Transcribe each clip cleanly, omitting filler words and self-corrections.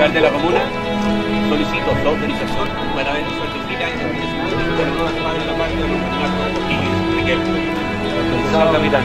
alcalde de la comuna, solicito su autorización para ver certificar el presupuesto de la parte de los Bernardo y Riquelme. Autorizado, capitán.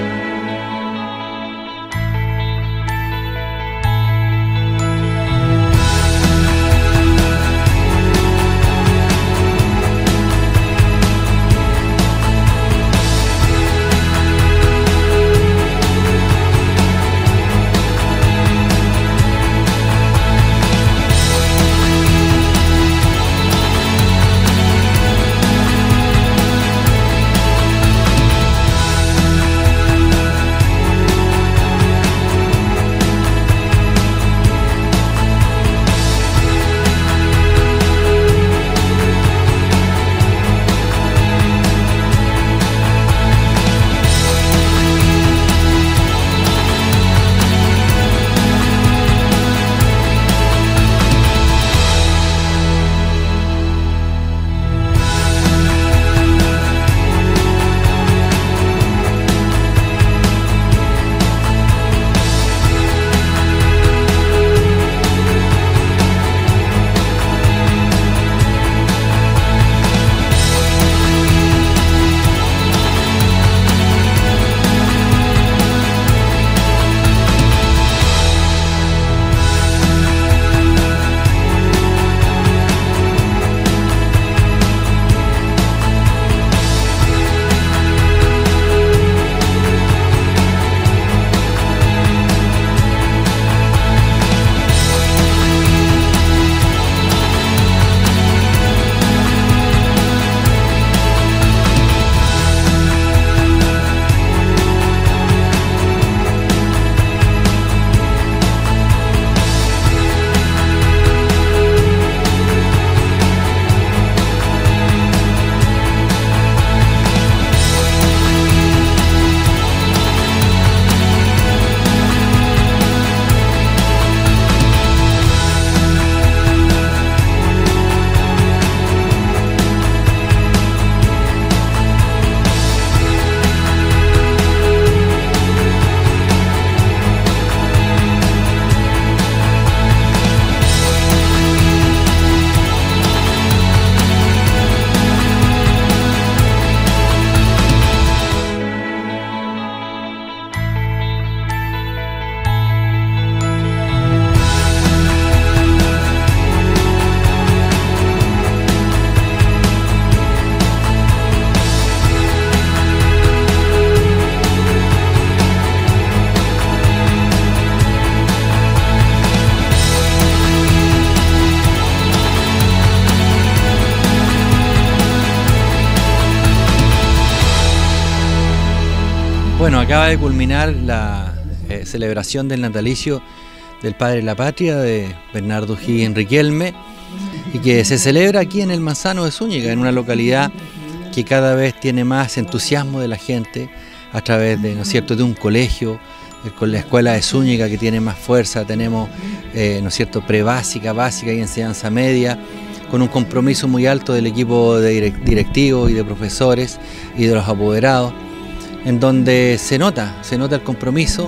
Bueno, acaba de culminar la celebración del natalicio del Padre de la Patria de Bernardo O'Higgins Riquelme, y que se celebra aquí en el Manzano de Zúñiga, en una localidad que cada vez tiene más entusiasmo de la gente a través de, ¿no es cierto?, de un colegio, con la escuela de Zúñiga, que tiene más fuerza. Tenemos, ¿no es cierto?, prebásica, básica y enseñanza media, con un compromiso muy alto del equipo de directivos y de profesores y de los apoderados, en donde se nota el compromiso,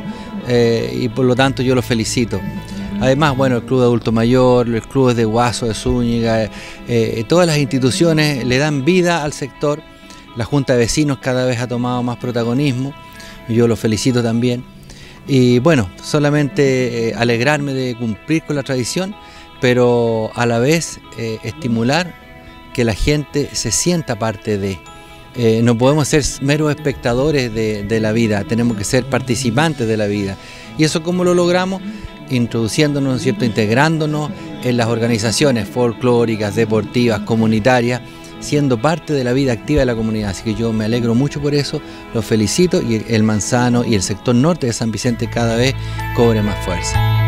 y por lo tanto yo los felicito. Además, bueno, el Club de Adulto Mayor, los clubes de Guaso, de Zúñiga, todas las instituciones le dan vida al sector. La Junta de Vecinos cada vez ha tomado más protagonismo, yo los felicito también. Y bueno, solamente alegrarme de cumplir con la tradición, pero a la vez estimular que la gente se sienta parte de. No podemos ser meros espectadores de la vida, tenemos que ser participantes de la vida. ¿Y eso cómo lo logramos? Introduciéndonos, ¿no es cierto?, integrándonos en las organizaciones folclóricas, deportivas, comunitarias, siendo parte de la vida activa de la comunidad. Así que yo me alegro mucho por eso, los felicito, y el Manzano y el sector norte de San Vicente cada vez cobre más fuerza.